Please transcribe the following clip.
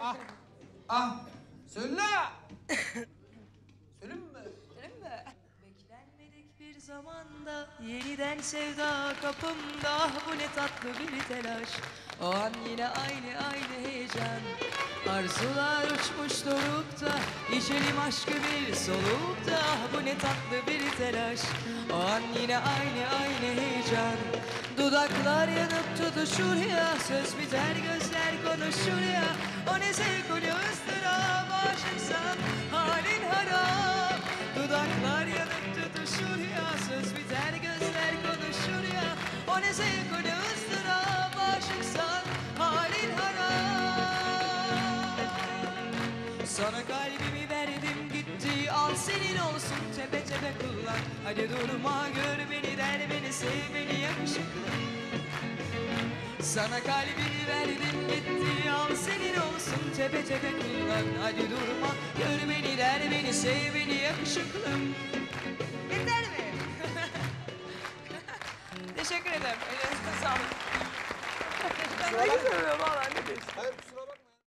Ah, ah, söyle. Söyleyeyim mi? Beklenmedik bir zamanda yeniden sevda kapımda. Ah bu ne tatlı bir telaş. O an yine aynı heyecan. Arzular uçmuş dorukta, içelim aşkı bir solukta. Ah bu ne tatlı bir telaş. O an yine aynı heyecan. Dudaklar yanıp tutuşur ya, söz biter gözler konuşur ya. O ne zevk o ne ıstırap, aşıksan halin harap. Dudaklar yanıp tutuşur ya, söz biter gözler konuşur ya. O ne zevk o ne ıstırap, aşıksan halin harap. Sana kalbimi verdim gitti, al senin olsun tepe tepe kullan. Hadi durma gör beni, der beni, sev beni yakışıklı. Sana kalbimi verdim gitti, al senin olsun tepe tepe kullan. Hadi durma gör beni, der beni, sev beni yakışıklı. Yeter mi? Teşekkür ederim. Ellerinize sağlık. Ne güzel oluyor valla, ne diyorsun? Hayır, kusura